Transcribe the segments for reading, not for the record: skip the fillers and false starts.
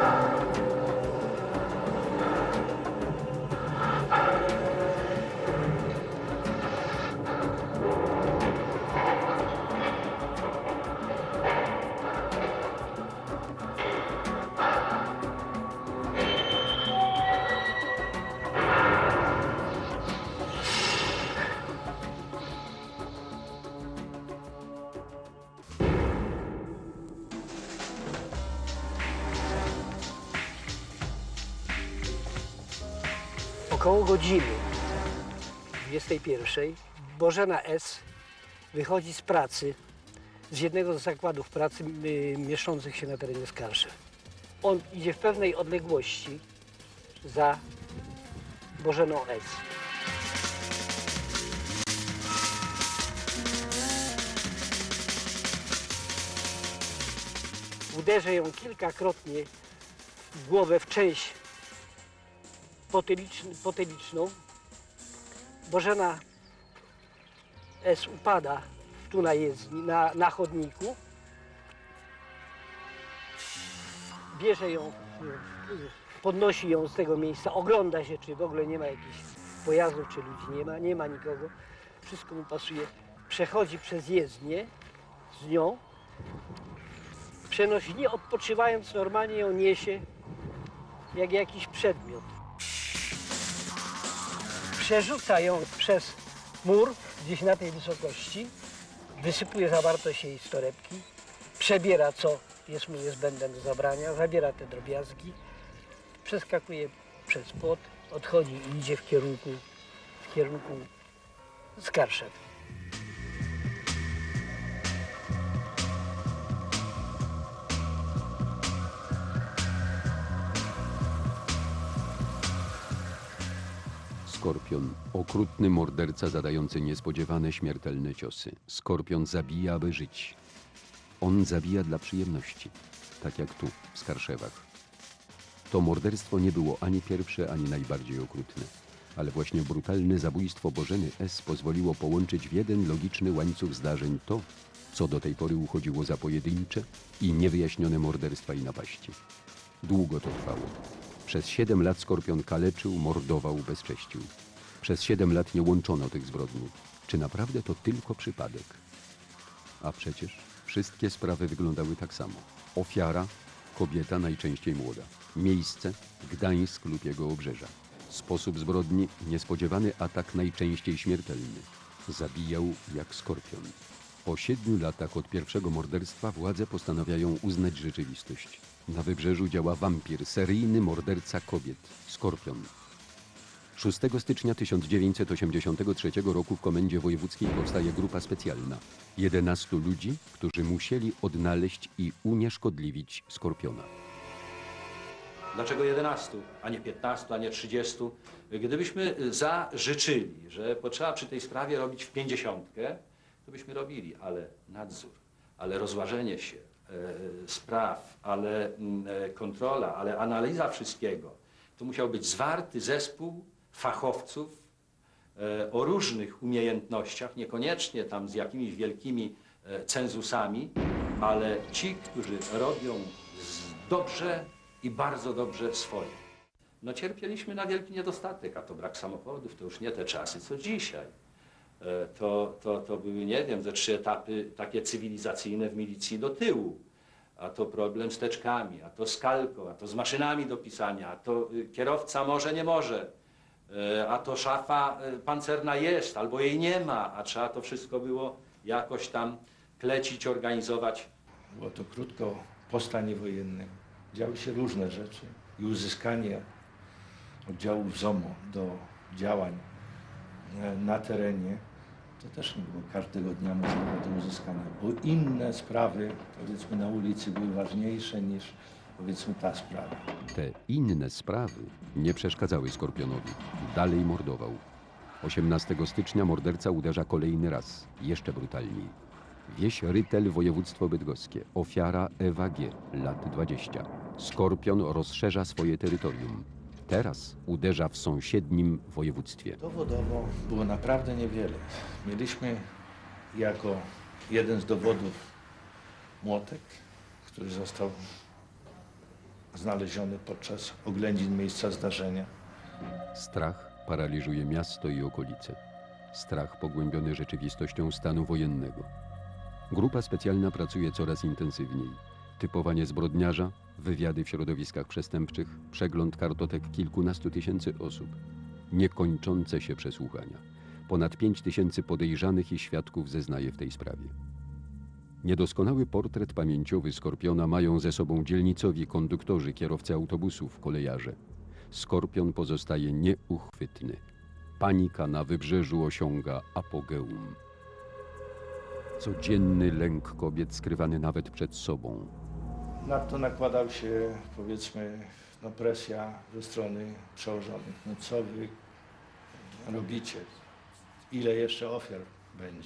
Około godziny 21 Bożena S. wychodzi z pracy, z jednego z zakładów pracy mieszczących się na terenie Skarszew. On idzie w pewnej odległości za Bożeną S. Uderzę ją kilkakrotnie w głowę, w część potyliczną. Bożena S. upada tu na jezdni, na chodniku. Bierze ją, podnosi ją z tego miejsca, ogląda się, czy w ogóle nie ma jakichś pojazdów, czy ludzi nie ma nikogo. Wszystko mu pasuje. Przechodzi przez jezdnię z nią. Przenosi, nie odpoczywając, normalnie ją niesie jak jakiś przedmiot. Przerzuca ją przez mur, gdzieś na tej wysokości, wysypuje zawartość jej z torebki, przebiera, co jest mu niezbędne do zabrania, zabiera te drobiazgi, przeskakuje przez płot, odchodzi i idzie w kierunku Skarszew. Skorpion. Okrutny morderca zadający niespodziewane, śmiertelne ciosy. Skorpion zabija, aby żyć. On zabija dla przyjemności. Tak jak tu, w Skarszewach. To morderstwo nie było ani pierwsze, ani najbardziej okrutne. Ale właśnie brutalne zabójstwo Bożeny S. pozwoliło połączyć w jeden logiczny łańcuch zdarzeń to, co do tej pory uchodziło za pojedyncze i niewyjaśnione morderstwa i napaści. Długo to trwało. Przez 7 lat Skorpion kaleczył, mordował, bezcześcił. Przez 7 lat nie łączono tych zbrodni. Czy naprawdę to tylko przypadek? A przecież wszystkie sprawy wyglądały tak samo. Ofiara, kobieta, najczęściej młoda. Miejsce, Gdańsk lub jego obrzeża. Sposób zbrodni, niespodziewany atak, najczęściej śmiertelny. Zabijał jak skorpion. Po 7 latach od pierwszego morderstwa władze postanawiają uznać rzeczywistość. Na Wybrzeżu działa wampir, seryjny morderca kobiet, Skorpion. 6 stycznia 1983 roku w Komendzie Wojewódzkiej powstaje grupa specjalna. 11 ludzi, którzy musieli odnaleźć i unieszkodliwić Skorpiona. Dlaczego 11, a nie 15, a nie 30? Gdybyśmy zażyczyli, że potrzeba przy tej sprawie robić w 50, to byśmy robili, ale nadzór, ale rozważenie się spraw, ale kontrola, ale analiza wszystkiego. To musiał być zwarty zespół fachowców o różnych umiejętnościach, niekoniecznie tam z jakimiś wielkimi cenzusami, ale ci, którzy robią dobrze i bardzo dobrze swoje. No cierpieliśmy na wielki niedostatek, a to brak samochodów, to już nie te czasy, co dzisiaj. To były, nie wiem, ze 3 etapy takie cywilizacyjne w milicji do tyłu. A to problem z teczkami, a to z kalką, a to z maszynami do pisania, a to kierowca może, nie może, a to szafa pancerna jest, albo jej nie ma, a trzeba to wszystko było jakoś tam klecić, organizować. Było to krótko po stanie wojennym. Działy się różne rzeczy i uzyskanie oddziałów ZOMO do działań na terenie to też nie było każdego dnia możliwe do uzyskania, bo inne sprawy, powiedzmy, na ulicy były ważniejsze niż, powiedzmy, ta sprawa. Te inne sprawy nie przeszkadzały Skorpionowi. Dalej mordował. 18 stycznia morderca uderza kolejny raz, jeszcze brutalniej. Wieś Rytel, województwo bydgoskie. Ofiara Ewa G., lat 20. Skorpion rozszerza swoje terytorium. Teraz uderza w sąsiednim województwie. Dowodowo było naprawdę niewiele. Mieliśmy jako jeden z dowodów młotek, który został znaleziony podczas oględzin miejsca zdarzenia. Strach paraliżuje miasto i okolice. Strach pogłębiony rzeczywistością stanu wojennego. Grupa specjalna pracuje coraz intensywniej. Typowanie zbrodniarza, wywiady w środowiskach przestępczych, przegląd kartotek kilkunastu tysięcy osób. Niekończące się przesłuchania. Ponad 5000 podejrzanych i świadków zeznaje w tej sprawie. Niedoskonały portret pamięciowy Skorpiona mają ze sobą dzielnicowi konduktorzy, kierowcy autobusów, kolejarze. Skorpion pozostaje nieuchwytny. Panika na wybrzeżu osiąga apogeum. Codzienny lęk kobiet skrywany nawet przed sobą. Na to nakładał się, powiedzmy, presja ze strony przełożonych. No co wy robicie? Ile jeszcze ofiar będzie?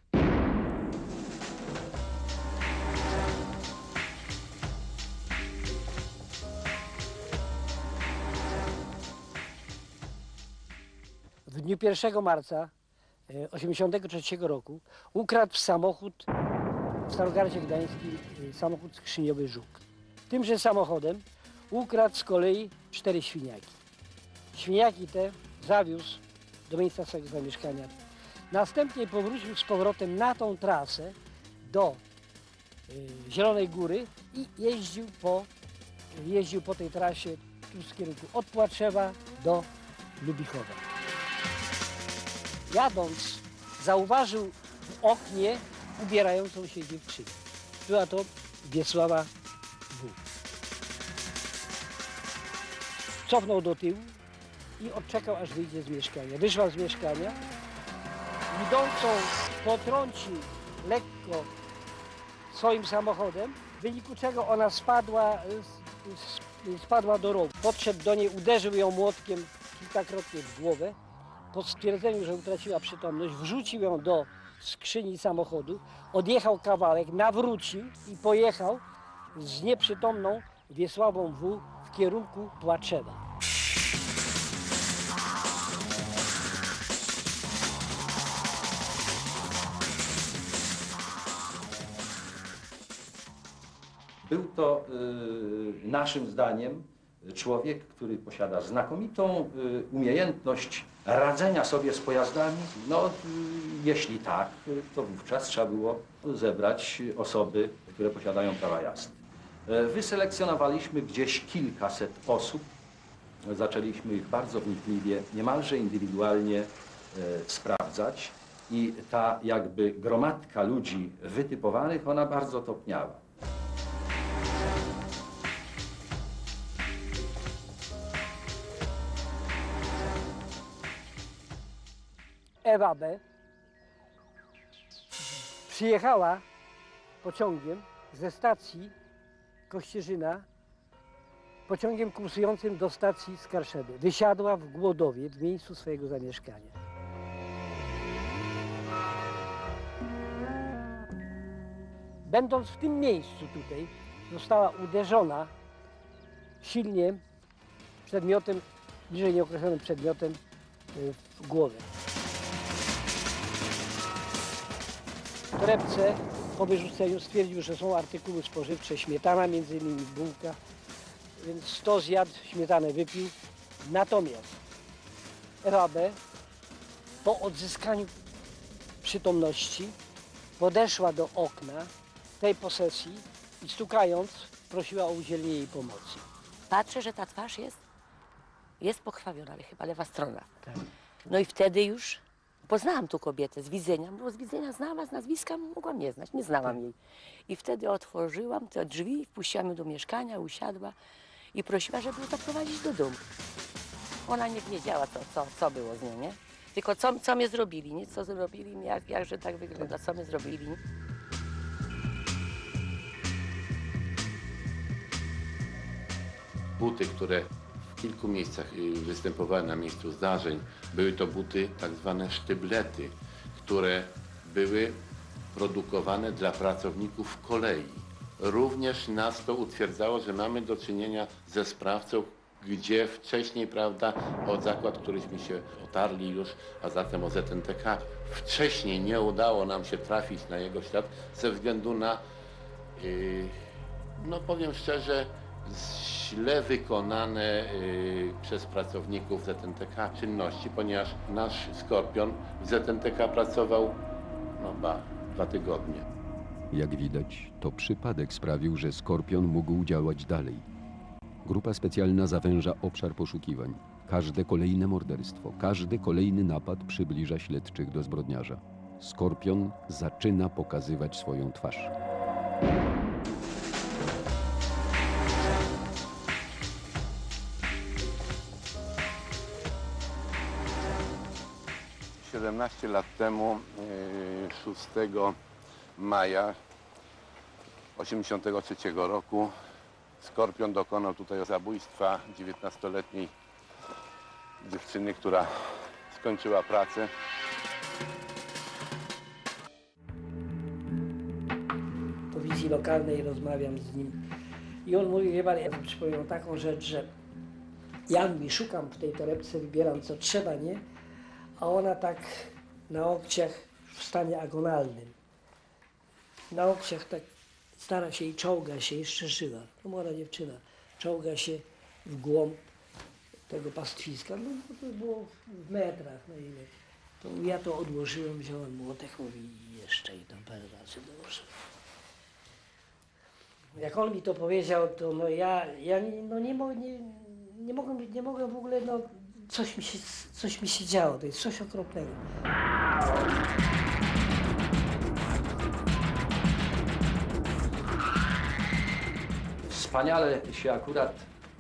W dniu 1 marca 1983 roku ukradł samochód w Starogardzie Gdańskim, samochód skrzyniowy Żuk. Tymże samochodem ukradł z kolei 4 świniaki. Świniaki te zawiózł do miejsca swojego zamieszkania. Następnie powrócił z powrotem na tą trasę do Zielonej Góry i jeździł po tej trasie tu z kierunku od Płaczewa do Lubichowa. Jadąc, zauważył w oknie ubierającą się dziewczynę. Była to Wiesława W. Cofnął do tyłu i odczekał, aż wyjdzie z mieszkania. Wyszła z mieszkania, idącą potrącił lekko swoim samochodem, w wyniku czego ona spadła do rowu. Podszedł do niej, uderzył ją młotkiem kilkakrotnie w głowę. Po stwierdzeniu, że utraciła przytomność, wrzucił ją do skrzyni samochodu, odjechał kawałek, nawrócił i pojechał z nieprzytomną Wiesławą W. w kierunku Płaczewa. Był to naszym zdaniem człowiek, który posiada znakomitą umiejętność radzenia sobie z pojazdami. No, jeśli tak, to wówczas trzeba było zebrać osoby, które posiadają prawa jazdy. Wyselekcjonowaliśmy gdzieś kilkaset osób. Zaczęliśmy ich bardzo wnikliwie, niemalże indywidualnie sprawdzać i ta jakby gromadka ludzi wytypowanych, ona bardzo topniała. Ewa B. przyjechała pociągiem ze stacji Kościerzyna, pociągiem kursującym do stacji Skarszewy. Wysiadła w Głodowie, w miejscu swojego zamieszkania. Będąc w tym miejscu tutaj, została uderzona silnie przedmiotem, bliżej nieokreślonym przedmiotem w głowę. W torebce po wyrzuceniu stwierdził, że są artykuły spożywcze, śmietana między innymi, bułka, więc to zjadł, śmietanę wypił. Natomiast Ewa B. po odzyskaniu przytomności podeszła do okna tej posesji i stukając prosiła o udzielenie jej pomocy. Patrzę, że ta twarz jest pokrwawiona, ale chyba lewa strona. Tak. No i wtedy już poznałam tu kobietę z widzenia, bo z widzenia znałam, z nazwiska mogłam nie znać, nie znałam jej. I wtedy otworzyłam te drzwi, wpuściłam ją do mieszkania, usiadła i prosiła, żeby ją zaprowadzić do domu. Ona nie wiedziała, co było z nią, nie? Tylko co mnie zrobili, nie? Co zrobili mi, jakże tak wygląda, co mnie zrobili. Buty, które w kilku miejscach występowały na miejscu zdarzeń, były to buty tak zwane sztyblety, które były produkowane dla pracowników kolei. Również nas to utwierdzało, że mamy do czynienia ze sprawcą, gdzie wcześniej, prawda, o zakład, któryśmy się otarli już, a zatem o ZNTK, wcześniej nie udało nam się trafić na jego ślad ze względu na, no powiem szczerze, źle wykonane przez pracowników ZNTK czynności, ponieważ nasz Skorpion w ZNTK pracował 2 tygodnie. Jak widać, to przypadek sprawił, że Skorpion mógł działać dalej. Grupa specjalna zawęża obszar poszukiwań. Każde kolejne morderstwo, każdy kolejny napad przybliża śledczych do zbrodniarza. Skorpion zaczyna pokazywać swoją twarz. Yy, 17 lat temu, 6 maja 1983 roku, Skorpion dokonał tutaj zabójstwa 19-letniej dziewczyny, która skończyła pracę. Po wizji lokalnej rozmawiam z nim i on mówi, wie pan, ja przypomniał taką rzecz, że ja mi szukam w tej torebce, wybieram co trzeba, nie? A ona tak na łokciach w stanie agonalnym. Na łokciach tak stara się i czołga się, jeszcze żyła. To młoda dziewczyna. Czołga się w głąb tego pastwiska. No to było w metrach, no ile. To ja to odłożyłem, wziąłem młotek, mówi jeszcze i to parę razy dołożyłem. Jak on mi to powiedział, to no ja nie mogłem w ogóle, no coś mi się działo, to jest coś okropnego. Wspaniale się akurat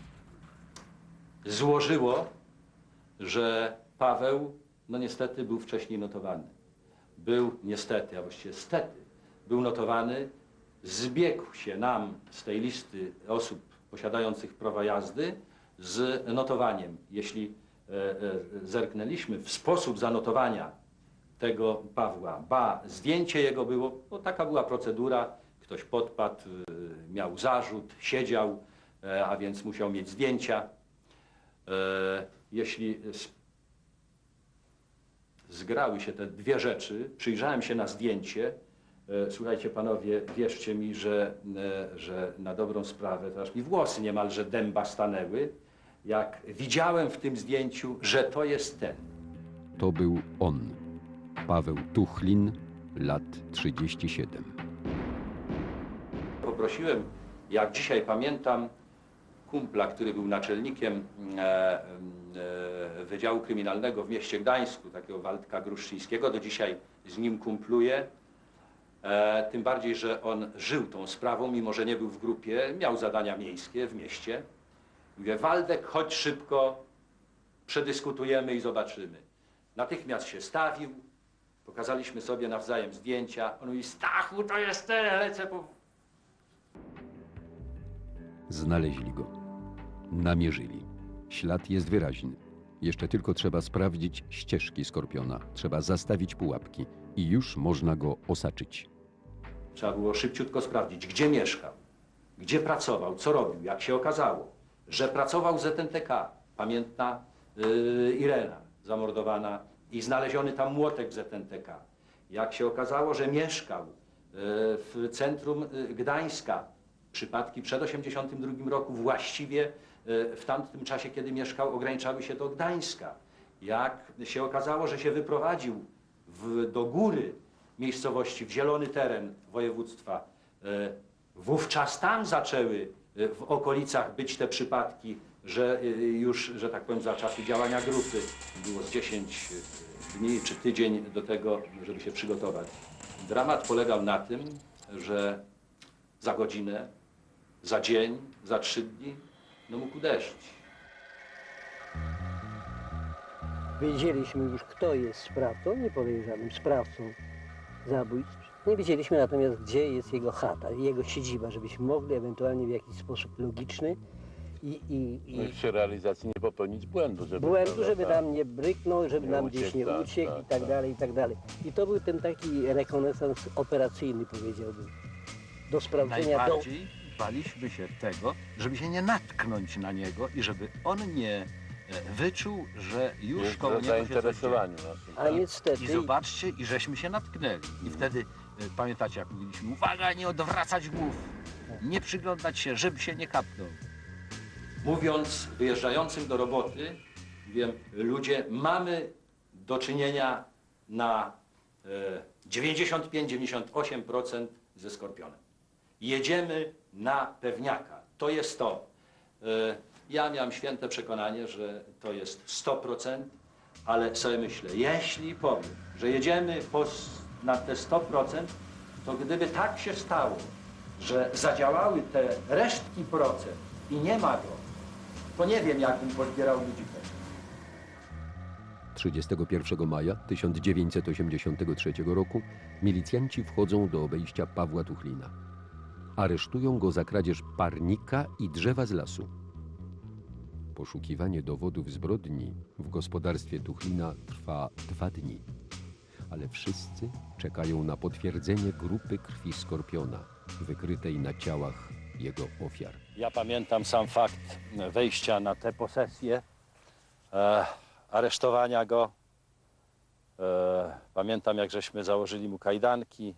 złożyło, że Paweł, no niestety, był wcześniej notowany. Był niestety, a właściwie stety, był notowany. Zbiegł się nam z tej listy osób posiadających prawa jazdy z notowaniem. Jeśli zerknęliśmy w sposób zanotowania tego Pawła, zdjęcie jego było, bo taka była procedura, ktoś podpadł, miał zarzut, siedział, a więc musiał mieć zdjęcia. Jeśli zgrały się te dwie rzeczy, przyjrzałem się na zdjęcie. Słuchajcie panowie, wierzcie mi, że na dobrą sprawę, to aż mi włosy niemalże dęba stanęły, jak widziałem w tym zdjęciu, że to jest ten. To był on, Paweł Tuchlin, lat 37. Poprosiłem, jak dzisiaj pamiętam, kumpla, który był naczelnikiem Wydziału Kryminalnego w mieście Gdańsku, takiego Waldka Gruszczyńskiego, do dzisiaj z nim kumpluję. Tym bardziej, że on żył tą sprawą, mimo że nie był w grupie, miał zadania miejskie w mieście. Mówię, Waldek, chodź szybko, przedyskutujemy i zobaczymy. Natychmiast się stawił, pokazaliśmy sobie nawzajem zdjęcia. On mówi, Stachu, to jest ten, lecę po... Znaleźli go. Namierzyli. Ślad jest wyraźny. Jeszcze tylko trzeba sprawdzić ścieżki Skorpiona. Trzeba zastawić pułapki i już można go osaczyć. Trzeba było szybciutko sprawdzić, gdzie mieszkał, gdzie pracował, co robił. Jak się okazało, że pracował w ZNTK, pamiętna Irena zamordowana i znaleziony tam młotek w ZNTK. Jak się okazało, że mieszkał w centrum Gdańska, przypadki przed 1982 roku właściwie w tamtym czasie, kiedy mieszkał, ograniczały się do Gdańska. Jak się okazało, że się wyprowadził do góry miejscowości, w zielony teren województwa, wówczas tam zaczęły w okolicach być te przypadki, że już, że tak powiem, za czasy działania grupy było z 10 dni czy tydzień do tego, żeby się przygotować. Dramat polegał na tym, że za godzinę, za dzień, za 3 dni, no mógł deszcz. Wiedzieliśmy już, kto jest sprawcą, niepodejrzanym sprawcą zabójstw. Nie wiedzieliśmy natomiast, gdzie jest jego chata, jego siedziba, żebyśmy mogli ewentualnie w jakiś sposób logiczny No i przy realizacji nie popełnić błędu, żeby nam nie bryknął, żeby nie nam gdzieś nie uciekł, uciekł tak, i tak dalej, i tak dalej. I to był ten taki rekonesans operacyjny, powiedziałbym, do sprawdzenia. Najbardziej baliśmy się tego, żeby się nie natknąć na niego i żeby on nie wyczuł, że już Jest koło w niego się coś dzieje. zainteresowaniu naszym. A niestety, I zobaczcie, i żeśmy się natknęli. I wtedy, pamiętacie, jak mówiliśmy, uwaga, nie odwracać głów, nie przyglądać się, żeby się nie kapnął. mówiąc wyjeżdżającym do roboty, wiem, ludzie, mamy do czynienia na 95-98% ze skorpionem. Jedziemy na pewniaka. To jest to. Ja miałem święte przekonanie, że to jest 100%, ale sobie myślę, jeśli powiem, że jedziemy na te 100%, to gdyby tak się stało, że zadziałały te resztki procent i nie ma go, to nie wiem, jak bym pozbierał ludzi. 31 maja 1983 roku milicjanci wchodzą do obejścia Pawła Tuchlina. Aresztują go za kradzież parnika i drzewa z lasu. Poszukiwanie dowodów zbrodni w gospodarstwie Tuchlina trwa 2 dni. Ale wszyscy czekają na potwierdzenie grupy krwi skorpiona wykrytej na ciałach jego ofiar. Ja pamiętam sam fakt wejścia na tę posesję, aresztowania go. Pamiętam, jak żeśmy założyli mu kajdanki.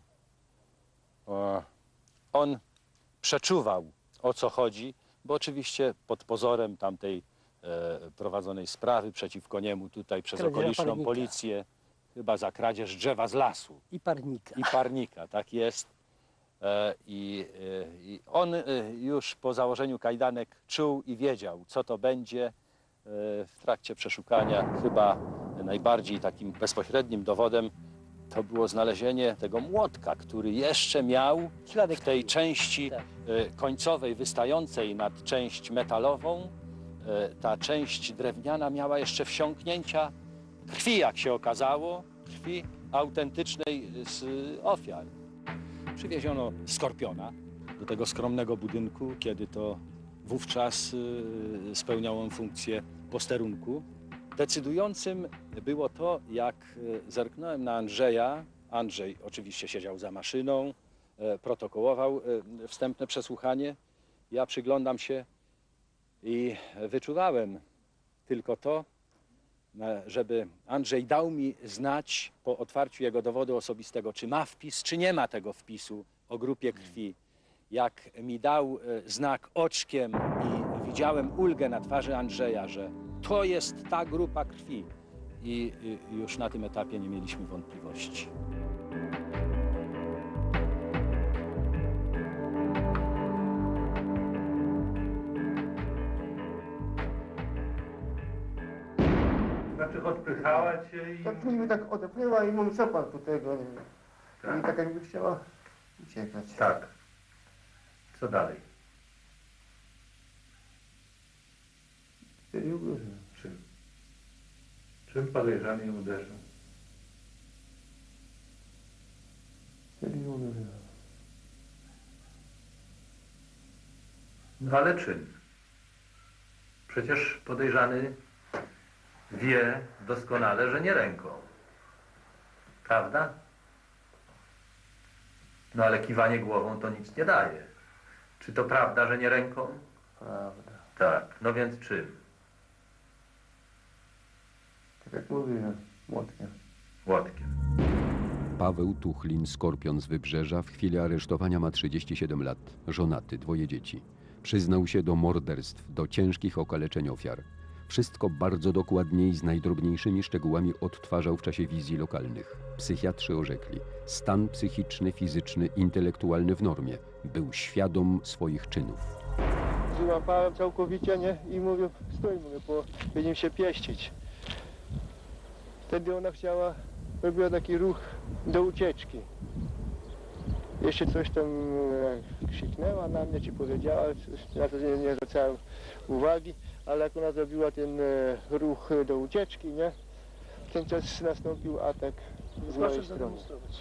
On przeczuwał, o co chodzi, bo oczywiście pod pozorem tamtej prowadzonej sprawy przeciwko niemu tutaj przez Kradzież okoliczną parnika. policję, chyba za kradzież drzewa z lasu I parnika. i parnika, tak jest. I on już po założeniu kajdanek czuł i wiedział, co to będzie. W trakcie przeszukania chyba najbardziej takim bezpośrednim dowodem to było znalezienie tego młotka, który jeszcze miał Śladek w tej krwi. części Tak. końcowej, wystającej nad część metalową. Ta część drewniana miała jeszcze wsiąknięcia krwi, jak się okazało, krwi autentycznej z ofiar. Przywieziono skorpiona do tego skromnego budynku, kiedy to wówczas spełniał on funkcję posterunku. Decydującym było to, jak zerknąłem na Andrzeja. Andrzej oczywiście siedział za maszyną, protokołował wstępne przesłuchanie. Ja przyglądam się i wyczuwałem tylko to, żeby Andrzej dał mi znać po otwarciu jego dowodu osobistego, czy ma wpis, czy nie ma tego wpisu o grupie krwi. Jak mi dał znak oczkiem i widziałem ulgę na twarzy Andrzeja, że to jest ta grupa krwi. I już na tym etapie nie mieliśmy wątpliwości. Znaczy odpychała cię i... Tak mi tak odepchnęła i mówi, co pan tu tego? Tak. I tak jakby chciała uciekać. Tak. Co dalej? Wtedy uderzył. Czym? Czym podejrzany ją uderzył? Wtedy uderzył. No ale czym? Przecież podejrzany wie doskonale, że nie ręką. Prawda? No ale kiwanie głową to nic nie daje. Czy to prawda, że nie ręką? Prawda. Tak. No więc czym? Tak jak mówiłem, młotkiem. Łotkiem. Paweł Tuchlin, skorpion z Wybrzeża, w chwili aresztowania ma 37 lat, żonaty, 2 dzieci. Przyznał się do morderstw, do ciężkich okaleczeń ofiar. Wszystko bardzo dokładnie i z najdrobniejszymi szczegółami odtwarzał w czasie wizji lokalnych. Psychiatrzy orzekli: stan psychiczny, fizyczny, intelektualny w normie. Był świadom swoich czynów. Złapałem całkowicie, nie? I mówię, stój, mówię, bo będziemy się pieścić. Wtedy ona robiła taki ruch do ucieczki. Jeszcze coś tam krzyknęła na mnie, czy powiedziała, na to nie zwracałem uwagi, ale jak ona zrobiła ten ruch do ucieczki, nie? W ten czas nastąpił atak z mojej strony.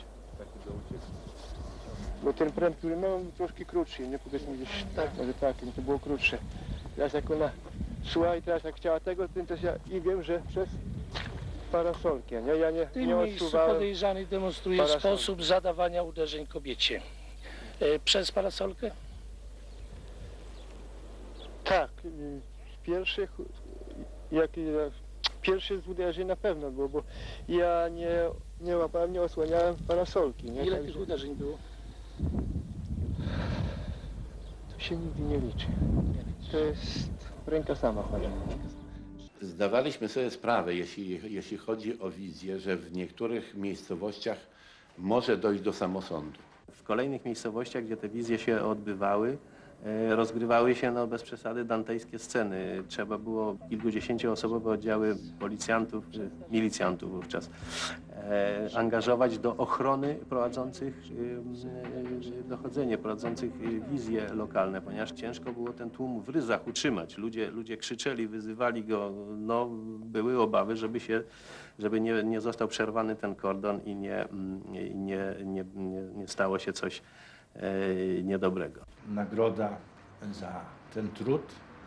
Bo ten pręt, który miał, był troszkę krótszy, nie? Powiedzmy gdzieś tak, może tak, to było krótsze. Teraz jak ona szła i teraz jak chciała tego, to ja i wiem, że przez parasolkę, nie? Ja W tym nie miejscu odczuwałem. podejrzany demonstruje parasolki. sposób zadawania uderzeń kobiecie. Przez parasolkę? Tak, pierwsze z uderzeń na pewno było, bo ja nie łapałem, nie osłaniałem parasolki. Nie? Ile Także tych uderzeń było? się nigdy nie liczy. To jest ręka sama chodzi. Zdawaliśmy sobie sprawę, jeśli chodzi o wizję, że w niektórych miejscowościach może dojść do samosądu. W kolejnych miejscowościach, gdzie te wizje się odbywały, rozgrywały się bez przesady dantejskie sceny. Trzeba było kilkudziesięcioosobowe oddziały policjantów, milicjantów wówczas angażować do ochrony prowadzących dochodzenie, prowadzących wizje lokalne, ponieważ ciężko było ten tłum w ryzach utrzymać. Ludzie krzyczeli, wyzywali go. No, były obawy, żeby nie został przerwany ten kordon i nie stało się coś niedobrego. Nagroda za ten trud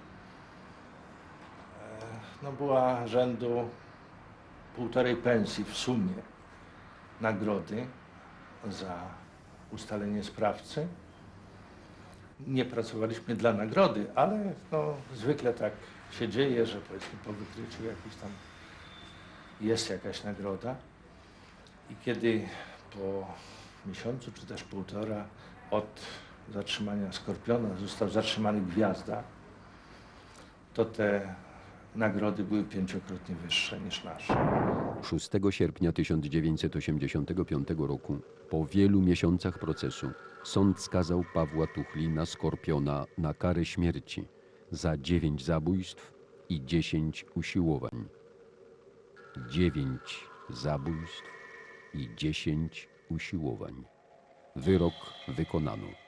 była rzędu 1,5 pensji w sumie nagrody za ustalenie sprawcy. Nie pracowaliśmy dla nagrody, ale zwykle tak się dzieje, że powiedzmy po wykryciu jakiś tam jest jakaś nagroda. I kiedy po miesiącu czy też 1,5 od zatrzymania Skorpiona został zatrzymany Gwiazda, to te nagrody były 5-krotnie wyższe niż nasze. 6 sierpnia 1985 roku, po wielu miesiącach procesu, sąd skazał Pawła Tuchlina Skorpiona na karę śmierci za 9 zabójstw i 10 usiłowań. 9 zabójstw i 10 usiłowań. Wyrok wykonano.